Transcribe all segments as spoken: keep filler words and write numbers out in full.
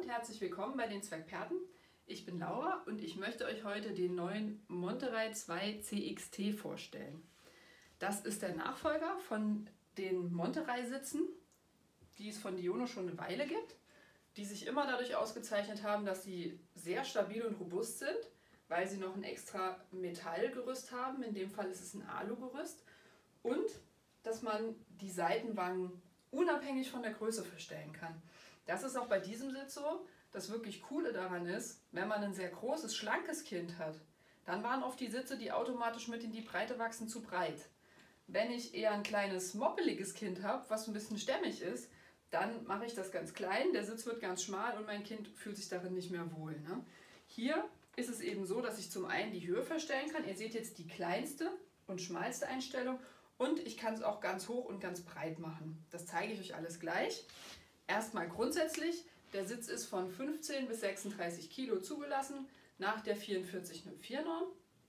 und herzlich willkommen bei den Zwergperten. Ich bin Laura und ich möchte euch heute den neuen Monterey zwei C X T vorstellen. Das ist der Nachfolger von den Monterey-Sitzen, die es von Diono schon eine Weile gibt, die sich immer dadurch ausgezeichnet haben, dass sie sehr stabil und robust sind, weil sie noch ein extra Metallgerüst haben, in dem Fall ist es ein Alugerüst, und dass man die Seitenwangen unabhängig von der Größe verstellen kann. Das ist auch bei diesem Sitz so. Das wirklich Coole daran ist, wenn man ein sehr großes, schlankes Kind hat, dann waren oft die Sitze, die automatisch mit in die Breite wachsen, zu breit. Wenn ich eher ein kleines, moppeliges Kind habe, was ein bisschen stämmig ist, dann mache ich das ganz klein, der Sitz wird ganz schmal und mein Kind fühlt sich darin nicht mehr wohl. Ne? Hier ist es eben so, dass ich zum einen die Höhe verstellen kann. Ihr seht jetzt die kleinste und schmalste Einstellung und ich kann es auch ganz hoch und ganz breit machen. Das zeige ich euch alles gleich. Erstmal grundsätzlich, der Sitz ist von fünfzehn bis sechsunddreißig Kilo zugelassen nach der vierundvierzig null vier Norm.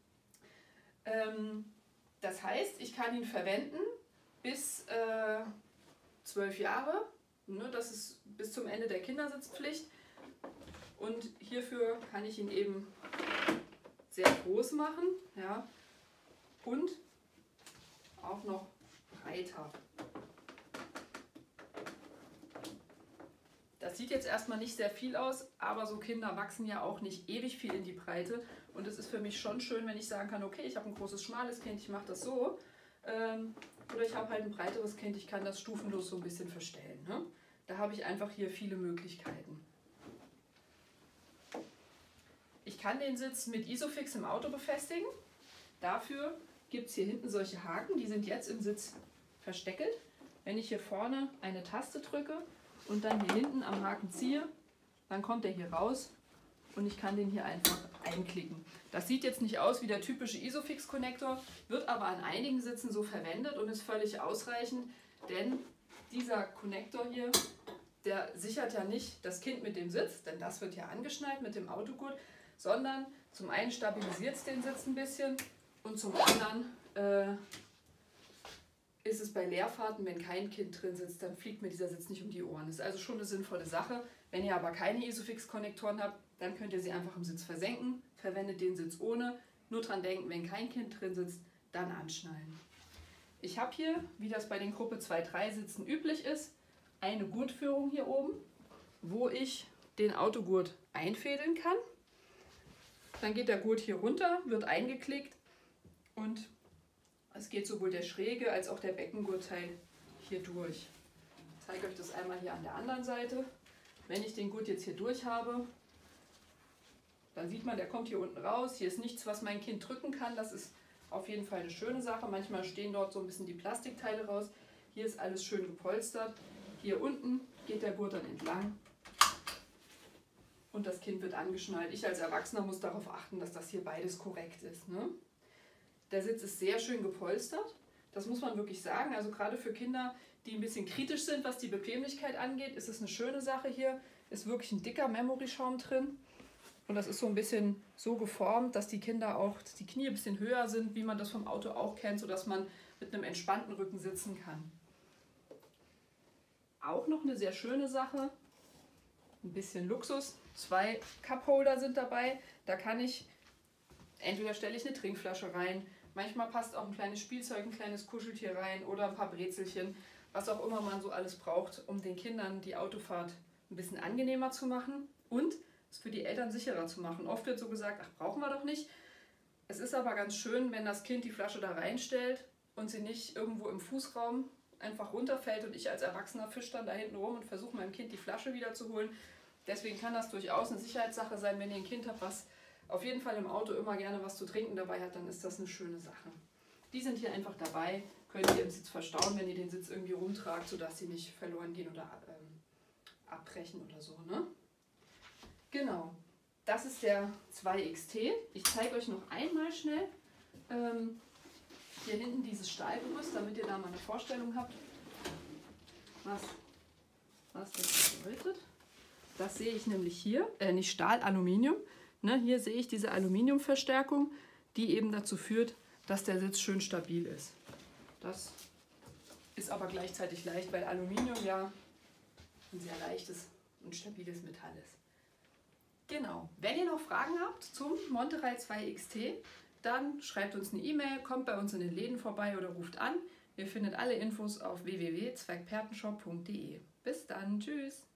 Ähm, das heißt, ich kann ihn verwenden bis äh, zwölf Jahre. Ne, das ist bis zum Ende der Kindersitzpflicht. Und hierfür kann ich ihn eben sehr groß machen, ja, und auch noch breiter. Das sieht jetzt erstmal nicht sehr viel aus, aber so Kinder wachsen ja auch nicht ewig viel in die Breite. Und es ist für mich schon schön, wenn ich sagen kann, okay, ich habe ein großes, schmales Kind, ich mache das so. Ähm, oder ich habe halt ein breiteres Kind, ich kann das stufenlos so ein bisschen verstellen. Ne? Da habe ich einfach hier viele Möglichkeiten. Ich kann den Sitz mit Isofix im Auto befestigen. Dafür gibt es hier hinten solche Haken, die sind jetzt im Sitz versteckelt. Wenn ich hier vorne eine Taste drücke und dann hier hinten am Haken ziehe, dann kommt er hier raus und ich kann den hier einfach einklicken. Das sieht jetzt nicht aus wie der typische Isofix-Konnektor, wird aber an einigen Sitzen so verwendet und ist völlig ausreichend, denn dieser Konnektor hier, der sichert ja nicht das Kind mit dem Sitz, denn das wird ja angeschnallt mit dem Autogurt, sondern zum einen stabilisiert es den Sitz ein bisschen und zum anderen äh, ist es bei Leerfahrten, wenn kein Kind drin sitzt, dann fliegt mir dieser Sitz nicht um die Ohren. Das ist also schon eine sinnvolle Sache. Wenn ihr aber keine Isofix-Konnektoren habt, dann könnt ihr sie einfach im Sitz versenken, verwendet den Sitz ohne. Nur dran denken, wenn kein Kind drin sitzt, dann anschnallen. Ich habe hier, wie das bei den Gruppe zwei drei Sitzen üblich ist, eine Gurtführung hier oben, wo ich den Autogurt einfädeln kann. Dann geht der Gurt hier runter, wird eingeklickt und es geht sowohl der schräge als auch der Beckengurtteil hier durch. Ich zeige euch das einmal hier an der anderen Seite. Wenn ich den Gurt jetzt hier durch habe, dann sieht man, der kommt hier unten raus. Hier ist nichts, was mein Kind drücken kann. Das ist auf jeden Fall eine schöne Sache. Manchmal stehen dort so ein bisschen die Plastikteile raus. Hier ist alles schön gepolstert. Hier unten geht der Gurt dann entlang und das Kind wird angeschnallt. Ich als Erwachsener muss darauf achten, dass das hier beides korrekt ist. Ne? Der Sitz ist sehr schön gepolstert, das muss man wirklich sagen. Also gerade für Kinder, die ein bisschen kritisch sind, was die Bequemlichkeit angeht, ist es eine schöne Sache hier. Ist wirklich ein dicker Memory-Schaum drin und das ist so ein bisschen so geformt, dass die Kinder auch die Knie ein bisschen höher sind, wie man das vom Auto auch kennt, sodass man mit einem entspannten Rücken sitzen kann. Auch noch eine sehr schöne Sache, ein bisschen Luxus. Zwei Cupholder sind dabei, da kann ich, entweder stelle ich eine Trinkflasche rein, manchmal passt auch ein kleines Spielzeug, ein kleines Kuscheltier rein oder ein paar Brezelchen, was auch immer man so alles braucht, um den Kindern die Autofahrt ein bisschen angenehmer zu machen und es für die Eltern sicherer zu machen. Oft wird so gesagt, ach, brauchen wir doch nicht. Es ist aber ganz schön, wenn das Kind die Flasche da reinstellt und sie nicht irgendwo im Fußraum einfach runterfällt und ich als Erwachsener fische dann da hinten rum und versuche meinem Kind die Flasche wieder zu holen. Deswegen kann das durchaus eine Sicherheitssache sein, wenn ihr ein Kind habt, was auf jeden Fall im Auto immer gerne was zu trinken dabei hat, dann ist das eine schöne Sache. Die sind hier einfach dabei, könnt ihr im Sitz verstauen, wenn ihr den Sitz irgendwie rumtragt, sodass sie nicht verloren gehen oder ähm, abbrechen oder so. Ne? Genau, das ist der zwei X T. Ich zeige euch noch einmal schnell ähm, hier hinten dieses Stahlgerüst, damit ihr da mal eine Vorstellung habt, was, was das bedeutet. Das sehe ich nämlich hier, äh, nicht Stahl, Aluminium. Ne, hier sehe ich diese Aluminiumverstärkung, die eben dazu führt, dass der Sitz schön stabil ist. Das ist aber gleichzeitig leicht, weil Aluminium ja ein sehr leichtes und stabiles Metall ist. Genau. Wenn ihr noch Fragen habt zum Monterey zwei X T, dann schreibt uns eine E-Mail, kommt bei uns in den Läden vorbei oder ruft an. Ihr findet alle Infos auf w w w punkt zweigpertenshop punkt de. Bis dann, tschüss!